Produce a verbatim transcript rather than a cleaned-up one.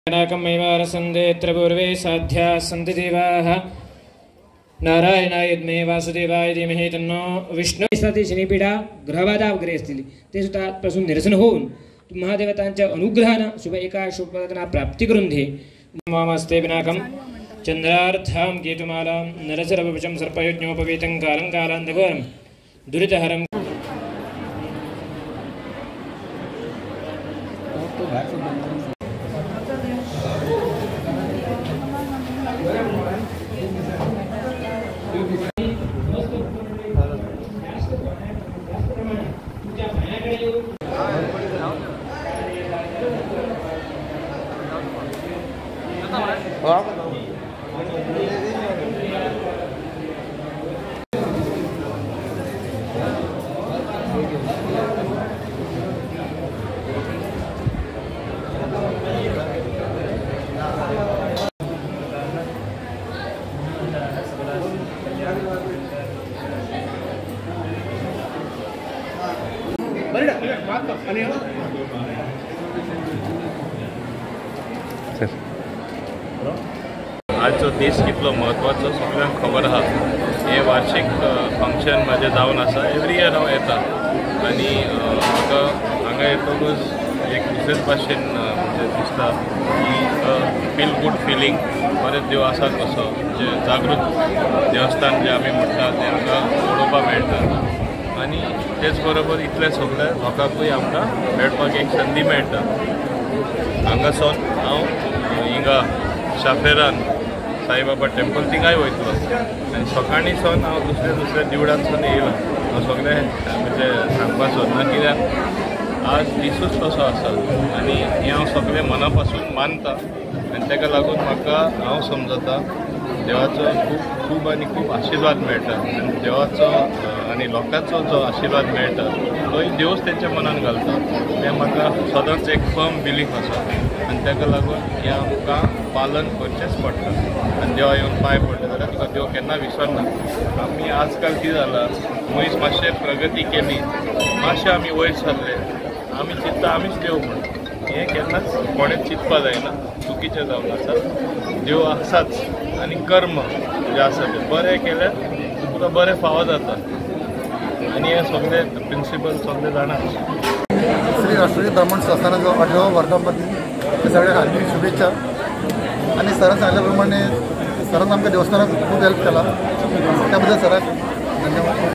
नाकमैवारसन्देऽत्र पूर्वे साध्या सन्ति देवाः नारायणाय यद्मे वासुदेवाय धीमहि तन्नो विष्णू ती शनिपीडा ग्रहबाधावगैरे असतील ते सुद्धा पासून निरसन होऊन महादेवतांच्या अनुग्रहानं शुभ एका शुभपदांना प्राप्ती करून दे. मामस्ते विनाकं चंद्रार्थां केतुमालां नरसरवचम सर्पयज्ञोपवीतं कालं कालान्धघोरं दुरितहरं आज जो दीस कितलो महत्वाचो सगळ्यांक खबर आहा. हे वार्षिक फंक्शन माझे जावन आसा. एवरी इयर हांव येता आनी म्हाका हांगा येतकच एक दुसरेच भाशेन म्हणजे दिसता की फील गूड फिलींग बरें देव आसा कसो म्हणजे जागृत देवस्थान जे आमी म्हणटा ते हांगा पळोवपाक मेळटा आनी तेच बरोबर इतले सगळे लोकांकूय आमकां मेळपाक एक संदी मेळटा. हांगासून हांव हिंगा शाफेरान साईबाबा टेम्पल थिंगाय वयतलो आनी सकाळी सावन हांव दुसऱ्या दुसऱ्या देवळांतसून येयला. हांव सगळें म्हणजे सांगपाक सोदना कित्याक आज दिसूच तसो आसा आनी हें हांव सगळें मना पासून मानता आनी ताका लागून म्हाका हांव समजता देवाचो खूब खूब आनी खूब आशिर्वाद मेळटा आनी देवाचो आनी लोकांचो जो आशिर्वाद मेळटा तोय देवच तेंच्या मनान घालता. तें म्हाका सदांच एक फर्म बिलीफ आसा आनी ताका लागून हें आमकां पालन करचेंच पडटा आनी देवा येवन पांय पडले जाल्यार तुका देव केन्ना विसरना. आमी आजकाल कितें जालां मनीस मातशें प्रगती केली मातशें आमी वयर सरले आमी चिंतता आमीच देव म्हणून. हें केन्नाच कोणेंच चिंतपा जायना. चुकीचें जावन आसा. देव आसाच आनी कर्म जें आसा तें बरें केल्यार तुका बरें फावो जाता आनी हें सगळें प्रिंसिपल सगळें जाणा. श्री राष्ट्रीय ब्राह्मण संस्थानाचो अठरावो वर्धापन दिन सगळ्यांक हार्दिक शुभेच्छा. आणि सरान सांगिल्ल्या प्रमाणे सरान आमकां देवस्थानाक खूब हेल्प केला त्या बद्दल सराक धन्यवाद.